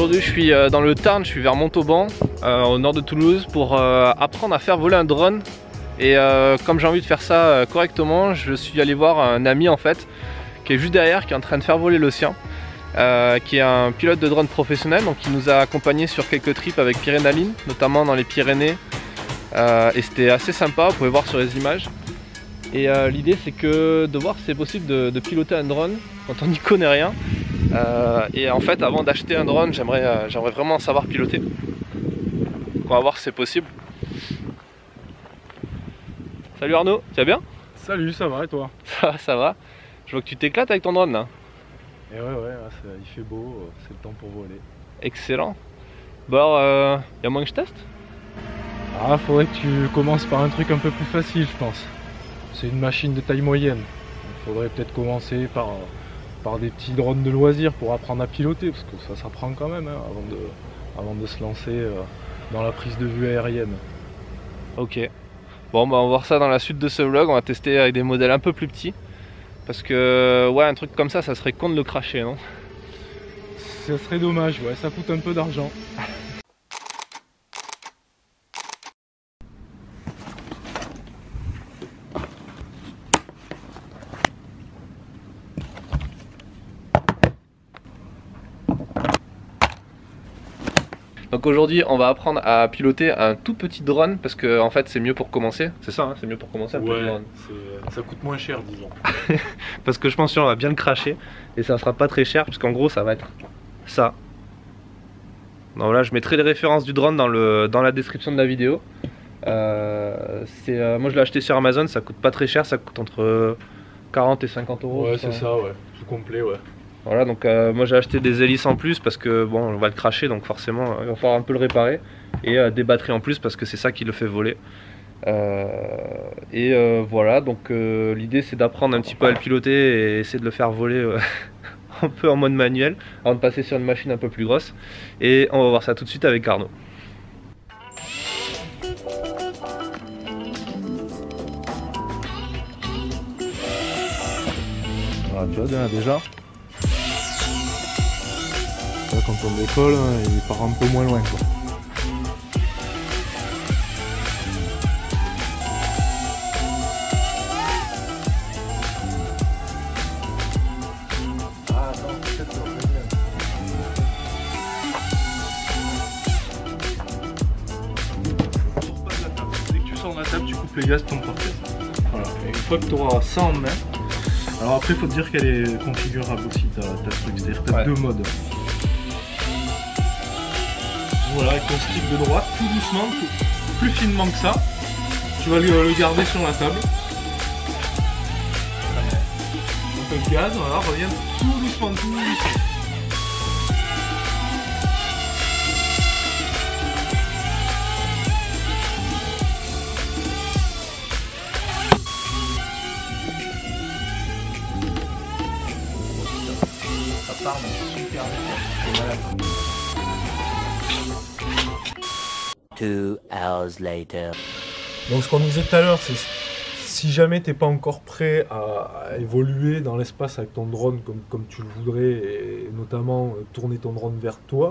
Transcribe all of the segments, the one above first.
aujourd'hui je suis dans le Tarn, je suis vers Montauban, au nord de Toulouse, pour apprendre à faire voler un drone. Et comme j'ai envie de faire ça correctement, je suis allé voir un ami en fait, qui est juste derrière, qui est en train de faire voler le sien, qui est un pilote de drone professionnel, donc il nous a accompagnés sur quelques trips avec Pyrénaline, notamment dans les Pyrénées, et c'était assez sympa, vous pouvez voir sur les images. Et l'idée c'est que de voir si c'est possible de piloter un drone quand on n'y connaît rien. Et en fait avant d'acheter un drone j'aimerais vraiment savoir piloter. On va voir si c'est possible. Salut Arnaud, tu vas bien? Salut, ça va et toi? Ça va. Je vois que tu t'éclates avec ton drone là. Et ouais, il fait beau, c'est le temps pour voler. Excellent. Bon alors, y a moins que je teste? Ah, faudrait que tu commences par un truc un peu plus facile, je pense. C'est une machine de taille moyenne. Il faudrait peut-être commencer par des petits drones de loisirs pour apprendre à piloter, parce que ça s'apprend quand même hein, avant de se lancer dans la prise de vue aérienne. Ok. Bon bah on va voir ça dans la suite de ce vlog, on va tester avec des modèles un peu plus petits. Parce que ouais, un truc comme ça serait con de le cracher, non? Ça serait dommage, ouais, ça coûte un peu d'argent. Donc aujourd'hui on va apprendre à piloter un tout petit drone parce que en fait c'est mieux pour commencer, c'est ça hein, c'est mieux pour commencer un petit drone. Ça coûte moins cher disons. Parce que je pense qu'on va bien le cracher et ça sera pas très cher puisqu'en gros ça va être ça. Donc là je mettrai les références du drone dans la description de la vidéo. Moi je l'ai acheté sur Amazon, ça coûte pas très cher, ça coûte entre 40 et 50 euros. Ouais c'est ça, ouais, tout complet ouais. Voilà, donc moi j'ai acheté des hélices en plus parce que bon on va le cracher donc forcément il va falloir un peu le réparer et des batteries en plus parce que c'est ça qui le fait voler. Voilà, donc l'idée c'est d'apprendre un petit peu à le piloter et essayer de le faire voler un peu en mode manuel avant de passer sur une machine un peu plus grosse. Et on va voir ça tout de suite avec Arnaud. Voilà, tu vois déjà. Là, quand on décolle, il part un peu moins loin quoi. Dès que tu sors de la table, tu coupes les gaz de ton porte-tête. Voilà. Et une fois que tu auras ça en main, alors après il faut te dire qu'elle est configurable aussi ta truc, c'est-à-dire que tu as deux modes. Voilà, avec ton stick de droite, tout doucement, plus finement que ça, tu vas le garder sur la table. Donc le gaz, voilà, reviens tout doucement, tout doucement. Ça part mais super vite, c'est malade. 2 hours later. Donc ce qu'on disait tout à l'heure, c'est si jamais t'es pas encore prêt à évoluer dans l'espace avec ton drone comme tu le voudrais et notamment tourner ton drone vers toi.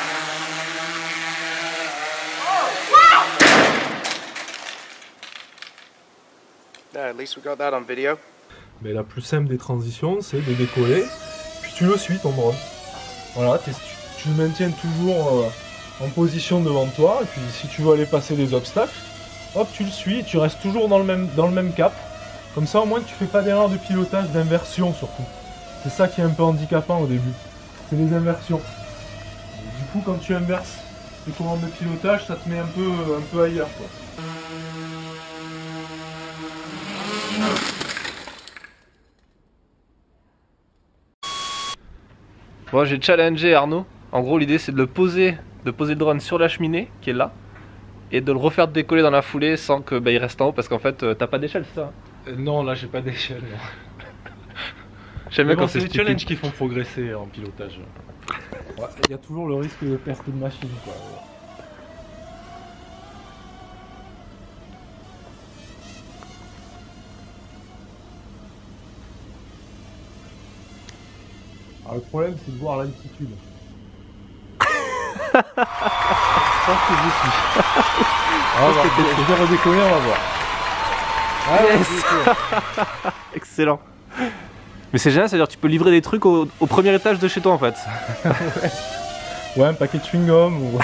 At least we got that on video. Mais la plus simple des transitions, c'est de décoller, puis tu le suis ton drone. Voilà, tu le maintiens toujours en position devant toi, et puis si tu veux aller passer des obstacles, hop, tu le suis, et tu restes toujours dans le même cap. Comme ça, au moins, tu fais pas d'erreur de pilotage, d'inversion surtout. C'est ça qui est un peu handicapant au début, c'est les inversions. Et du coup, quand tu inverses les commandes de pilotage, ça te met un peu ailleurs, quoi. Bon, j'ai challengé Arnaud. En gros l'idée c'est de poser le drone sur la cheminée qui est là et de le refaire décoller dans la foulée sans que il reste en haut parce qu'en fait t'as pas d'échelle, c'est ça? Non, là j'ai pas d'échelle. J'aime bien quand c'est c'est les challenges qui font progresser en pilotage. Il y a toujours le risque de perte de machine, quoi. Alors, le problème c'est de voir l'altitude. que je suis. Ah, je vais redécoller, on va voir. Ah, Yes. Excellent. Mais c'est génial, c'est-à-dire que tu peux livrer des trucs au premier étage de chez toi en fait. Ouais, un paquet de chewing-gum ou...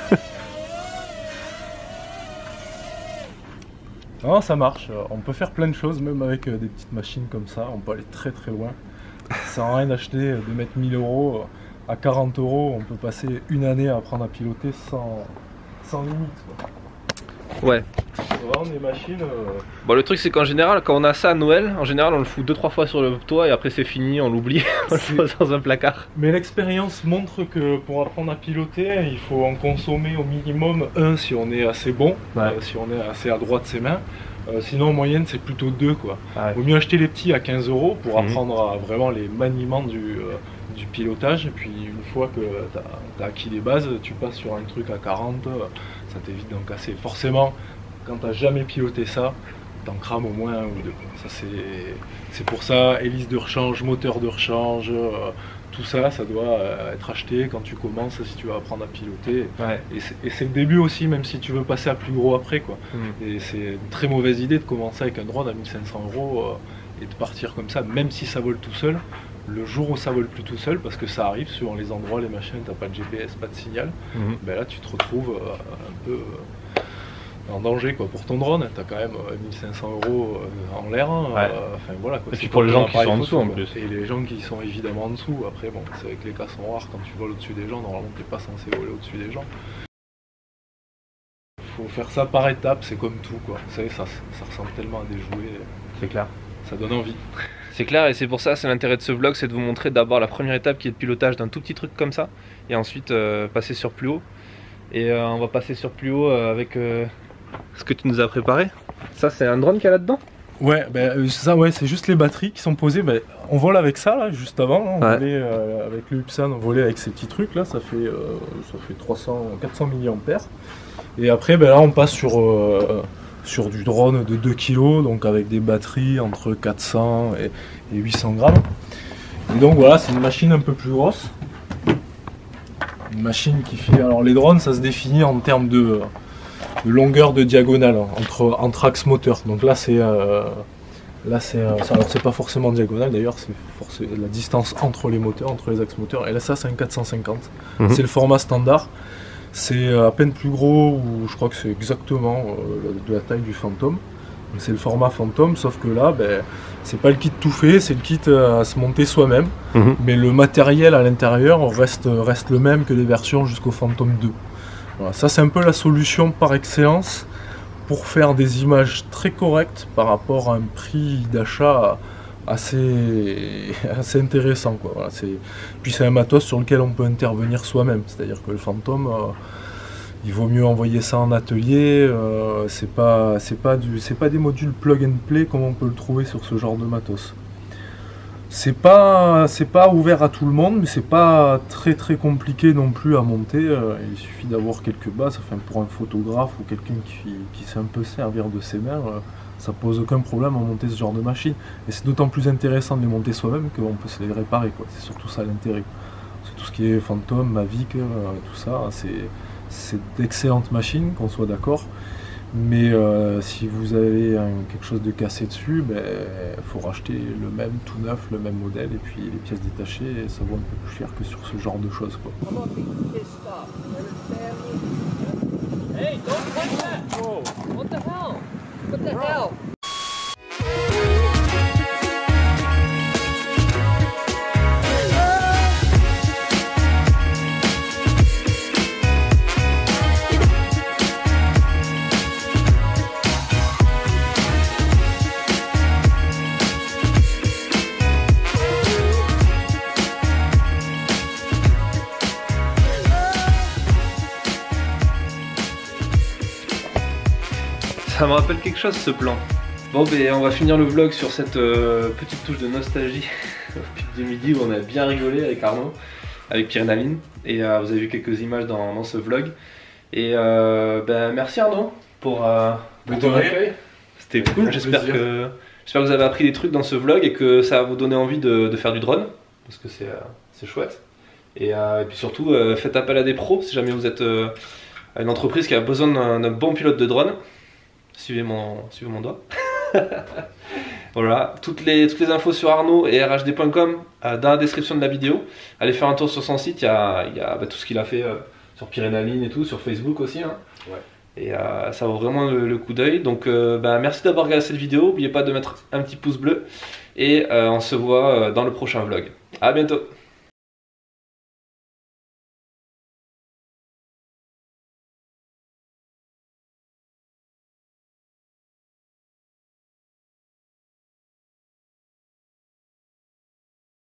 Non, ça marche. On peut faire plein de choses, même avec des petites machines comme ça. On peut aller très très loin. Ça sert à rien d'acheter, de mettre 1000 € à 40 €. On peut passer une année à apprendre à piloter sans limite, quoi. Ouais. C'est vraiment des machines... Bon, le truc c'est qu'en général, quand on a ça à Noël, en général on le fout 2-3 fois sur le toit et après c'est fini, on l'oublie, on le pose dans un placard. Mais l'expérience montre que pour apprendre à piloter, il faut en consommer au minimum un si on est assez bon, Ouais. si on est assez adroit de ses mains. Sinon en moyenne c'est plutôt 2 quoi. Ouais. Vaut mieux acheter les petits à 15 € pour Mhm. apprendre à vraiment les maniements du pilotage. Et puis une fois que tu as acquis les bases, tu passes sur un truc à 40, ça t'évite d'en casser. Forcément, quand tu n'as jamais piloté ça, t'en crames au moins un ou deux. Ça c'est pour ça, hélice de rechange, moteur de rechange, tout ça, ça doit être acheté quand tu commences si tu veux apprendre à piloter. Ouais. Et c'est le début aussi, même si tu veux passer à plus gros après, quoi. Mhm. Et c'est une très mauvaise idée de commencer avec un drone à 1500 € et de partir comme ça, même si ça vole tout seul. Le jour où ça vole plus tout seul, parce que ça arrive sur les endroits, les machines, t'as pas de GPS, pas de signal, Mhm. ben là tu te retrouves un peu en danger quoi. Pour ton drone, t'as quand même 1500 € en l'air. Ouais. Enfin voilà quoi. Et C'est puis pour les comme gens un qui sont en appareil dessous, en photo, quoi. plus. Et les gens qui sont évidemment en dessous, après bon, c'est avec les cas sont rares, quand tu voles au-dessus des gens, normalement t'es pas censé voler au-dessus des gens. Faut faire ça par étapes, c'est comme tout quoi. Vous savez, ça ressemble tellement à des jouets, C'est clair. ça donne envie. C'est clair et c'est pour ça, c'est l'intérêt de ce vlog, c'est de vous montrer d'abord la première étape qui est le pilotage d'un tout petit truc comme ça et ensuite passer sur plus haut. Et on va passer sur plus haut avec ce que tu nous as préparé. Ça c'est un drone qu'il y a là-dedans? Ouais, ça ouais, c'est juste les batteries qui sont posées. On vole avec ça là, juste avant. Hein, on Ouais. volait avec le Upsan, on volait avec ces petits trucs là. Ça fait 400 mAh. Et après, là, on passe sur du drone de 2 kg, donc avec des batteries entre 400 et 800 grammes. Et donc voilà, c'est une machine un peu plus grosse. Une machine qui fait. Alors les drones, ça se définit en termes de longueur de diagonale entre axes moteurs. Donc là c'est alors c'est pas forcément diagonale d'ailleurs, c'est la distance entre les moteurs, entre les axes moteurs. Et là ça c'est un 450. Mhm. C'est le format standard. C'est à peine plus gros, ou je crois que c'est exactement de la taille du Phantom. Donc c'est le format Phantom, sauf que là c'est pas le kit tout fait, c'est le kit à se monter soi-même. Mhm. Mais le matériel à l'intérieur reste le même que les versions jusqu'au Phantom 2. Voilà, ça c'est un peu la solution par excellence pour faire des images très correctes par rapport à un prix d'achat assez intéressant quoi. Voilà, puis c'est un matos sur lequel on peut intervenir soi-même, c'est-à-dire que le Phantom il vaut mieux envoyer ça en atelier, c'est pas des modules plug and play comme on peut le trouver sur ce genre de matos. C'est pas ouvert à tout le monde, mais c'est pas très compliqué non plus à monter. Il suffit d'avoir quelques bases. Enfin, pour un photographe ou quelqu'un qui sait un peu servir de ses mains, ça pose aucun problème à monter ce genre de machine. Et c'est d'autant plus intéressant de les monter soi-même qu'on peut se les réparer, quoi. C'est surtout ça l'intérêt. C'est tout ce qui est Phantom, Mavic, tout ça, c'est d'excellentes machines, qu'on soit d'accord. Mais si vous avez quelque chose de cassé dessus, faut racheter le même tout neuf, le même modèle, et puis les pièces détachées, ça vaut un peu plus cher que sur ce genre de choses, quoi. Hey, don't touch that! Whoa. What the hell? What the hell? Ça me rappelle quelque chose ce plan. Bon on va finir le vlog sur cette petite touche de nostalgie au pic du midi où on a bien rigolé avec Arnaud, avec Pierre-Naline, et vous avez vu quelques images dans ce vlog. Et merci Arnaud pour ton accueil. C'était cool, j'espère que vous avez appris des trucs dans ce vlog et que ça va vous donner envie de faire du drone, parce que c'est chouette. Et puis surtout, faites appel à des pros si jamais vous êtes une entreprise qui a besoin d'un bon pilote de drone. Suivez mon doigt. Voilà, toutes les infos sur Arnaud et rhd.com dans la description de la vidéo. Allez faire un tour sur son site, il y a tout ce qu'il a fait sur Pyrénaline et tout, sur Facebook aussi. Hein. Ouais. Et ça vaut vraiment le coup d'œil. Donc merci d'avoir regardé cette vidéo. N'oubliez pas de mettre un petit pouce bleu. Et on se voit dans le prochain vlog. A bientôt.